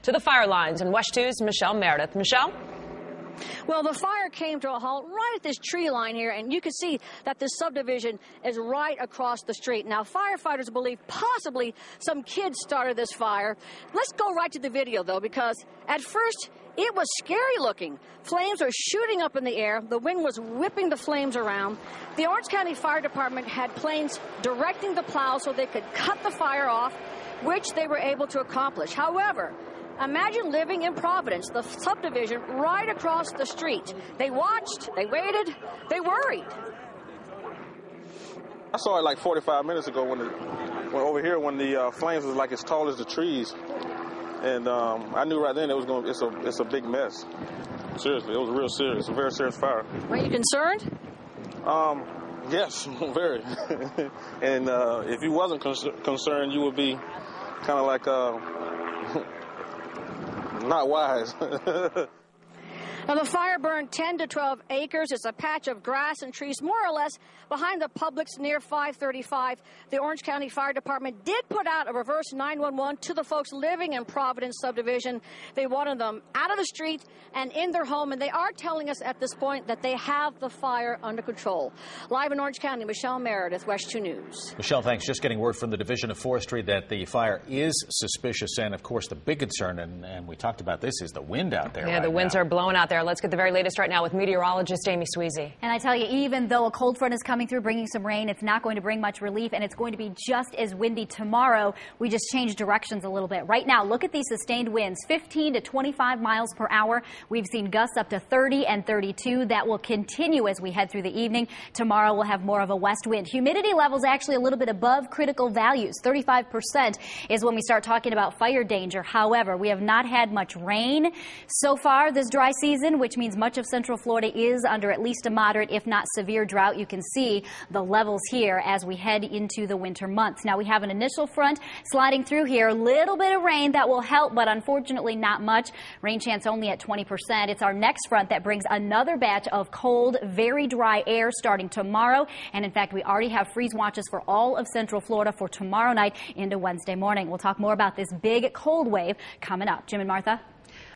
To the fire lines in WESH 2's Michelle Meredith. Michelle? Well, the fire came to a halt right at this tree line here, and you can see that this subdivision is right across the street. Now, firefighters believe possibly some kids started this fire. Let's go right to the video, though, because at first it was scary looking. Flames were shooting up in the air. The wind was whipping the flames around. The Orange County Fire Department had planes directing the plow so they could cut the fire off, which they were able to accomplish. However, imagine living in Providence, the subdivision right across the street. They watched, they waited, they worried. I saw it like 45 minutes ago when over here when the flames was like as tall as the trees, and I knew right then it was going. It's a big mess. Seriously, it was real serious. A very serious fire. Were you concerned? Yes, very. And if you wasn't concerned, you would be kind of like not wise. Now, the fire burned 10 to 12 acres. It's a patch of grass and trees, more or less, behind the Publix near 535. The Orange County Fire Department did put out a reverse 911 to the folks living in Providence subdivision. They wanted them out of the street and in their home, and they are telling us at this point that they have the fire under control. Live in Orange County, Michelle Meredith, WESH 2 News. Michelle, thanks. Just getting word from the Division of Forestry that the fire is suspicious, and, of course, the big concern, and we talked about this, is the wind out there. Yeah, the winds are blowing out there. Let's get the very latest right now with meteorologist Amy Sweezy. And I tell you, even though a cold front is coming through bringing some rain, it's not going to bring much relief, and it's going to be just as windy tomorrow. We just changed directions a little bit. Right now, look at these sustained winds, 15 to 25 miles per hour. We've seen gusts up to 30 and 32. That will continue as we head through the evening. Tomorrow we'll have more of a west wind. Humidity levels actually a little bit above critical values. 35% is when we start talking about fire danger. However, we have not had much rain so far this dry season, which means much of Central Florida is under at least a moderate, if not severe drought. You can see the levels here as we head into the winter months. Now we have an initial front sliding through here. A little bit of rain that will help, but unfortunately not much. Rain chance only at 20%. It's our next front that brings another batch of cold, very dry air starting tomorrow. And in fact, we already have freeze watches for all of Central Florida for tomorrow night into Wednesday morning. We'll talk more about this big cold wave coming up. Jim and Martha.